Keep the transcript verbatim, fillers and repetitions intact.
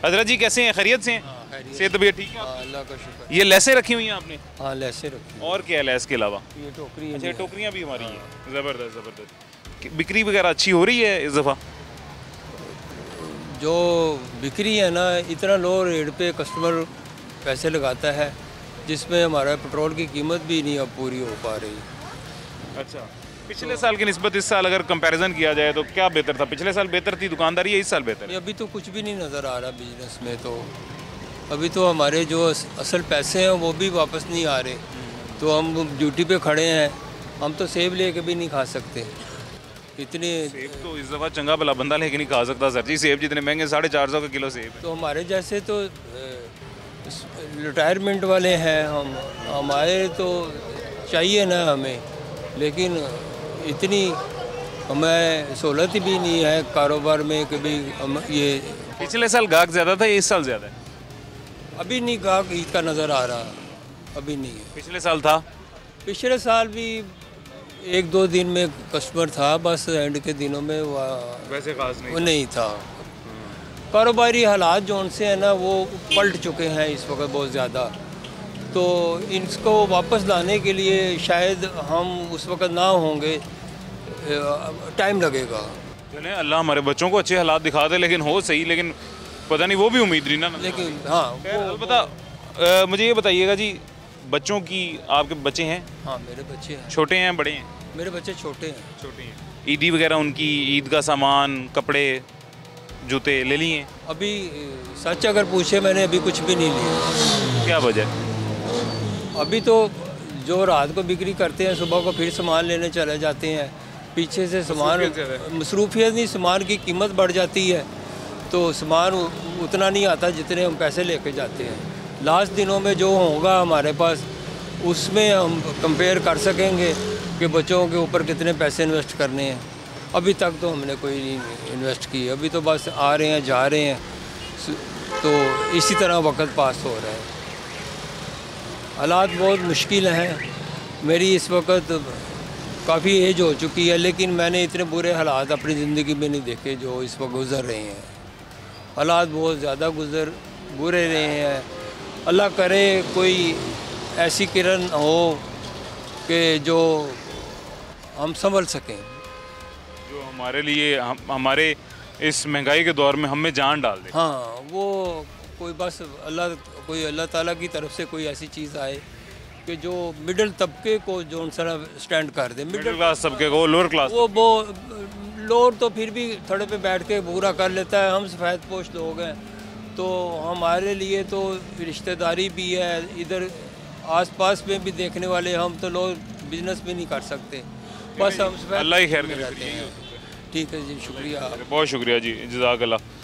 हजरत जी कैसे हैं, खैरियत से हैं? सेहत तबीयत ठीक है? अल्लाह का शुक्र। ये लेसें रखी हुई हैं आपने? हाँ लेसे रखी। और क्या है लेस के अलावा? ये टोकरी है। अच्छा टोकरियाँ भी हमारी हैं। ज़बरदस्त ज़बरदस्त। बिक्री वगैरह अच्छी हो रही है इस दफ़ा? जो बिक्री है ना, इतना लो रेट पे कस्टमर पैसे लगाता है जिसमें हमारा पेट्रोल की कीमत भी नहीं अब पूरी हो पा रही। अच्छा, पिछले साल की निस्बत इस साल अगर कंपैरिजन किया जाए तो क्या बेहतर था? पिछले साल बेहतर थी दुकानदारी या इस साल बेहतर है? अभी तो कुछ भी नहीं नज़र आ रहा बिजनेस में। तो अभी तो हमारे जो असल पैसे हैं वो भी वापस नहीं आ रहे, तो हम ड्यूटी पे खड़े हैं, हम तो सेब लेके भी नहीं खा सकते इतने। सेब तो इस दफ़ा चंगा भला बंदा लेके नहीं खा सकता सर जी, सेब जितने महंगे, साढ़े चार सौ का किलो सेब है। तो हमारे जैसे तो रिटायरमेंट वाले हैं हम, हमारे तो चाहिए ना हमें, लेकिन इतनी हमें सहूलत भी नहीं है कारोबार में कि भी हम ये। पिछले साल गाहक ज़्यादा था या इस साल ज़्यादा है? अभी नहीं गाहक ईद का नज़र आ रहा, अभी नहीं है। पिछले साल था? पिछले साल भी एक दो दिन में कस्टमर था, बस एंड के दिनों में वैसे खास नहीं वो नहीं था। कारोबारी हालात जो उनसे है ना वो पलट चुके हैं इस वक्त बहुत ज़्यादा, तो इनको वापस लाने के लिए शायद हम उस वक्त ना होंगे, टाइम लगेगा। चलें अल्लाह हमारे बच्चों को अच्छे हालात दिखा दे, लेकिन हो सही, लेकिन पता नहीं वो भी उम्मीद नहीं ना। लेकिन हाँ अलबत्ता मुझे ये बताइएगा जी, बच्चों की, आपके बच्चे हैं? हाँ मेरे बच्चे हैं। छोटे हैं बड़े हैं? मेरे बच्चे छोटे हैं। छोटे हैं। ईदी वगैरह उनकी, ईद का सामान, कपड़े, जूते ले लिए? अभी सच अगर पूछे मैंने अभी कुछ भी नहीं लिया। क्या वजह? अभी तो जो रात को बिक्री करते हैं सुबह को फिर सामान लेने चले जाते हैं, पीछे से सामान मसरूफियत नहीं, सामान की कीमत बढ़ जाती है तो सामान उतना नहीं आता जितने हम पैसे लेके जाते हैं। लास्ट दिनों में जो होगा हमारे पास उसमें हम कंपेयर कर सकेंगे कि बच्चों के ऊपर कितने पैसे इन्वेस्ट करने हैं। अभी तक तो हमने कोई नहीं इन्वेस्ट की, अभी तो बस आ रहे हैं जा रहे हैं, तो इसी तरह वक्त पास हो रहा है। हालात बहुत मुश्किल हैं। मेरी इस वक्त काफ़ी एज हो चुकी है, लेकिन मैंने इतने बुरे हालात अपनी ज़िंदगी में नहीं देखे जो इस वक्त गुज़र रहे हैं। हालात बहुत ज़्यादा गुज़र बुरे रहे हैं। अल्लाह करे कोई ऐसी किरण हो कि जो हम संभल सकें, जो हमारे लिए, हम हमारे इस महंगाई के दौर में हमें जान डाल दे। हाँ वो कोई बस अल्लाह कोई अल्लाह ताला की तरफ से कोई ऐसी चीज़ आए कि जो मिडिल तबके को जो सारा स्टैंड कर दे। मिडिल क्लास तबके को, लोअर क्लास वो वो लोअर तो फिर भी थोड़े पे बैठ के पूरा कर लेता है। हम सफ़ेद पोश लोग हैं तो हमारे लिए तो रिश्तेदारी भी है, इधर आसपास में भी देखने वाले, हम तो लोग बिजनेस भी नहीं कर सकते, बस हम अल्लाह ही खैर करे। ठीक है जी, शुक्रिया। बहुत शुक्रिया जी, जज़ाक अल्लाह।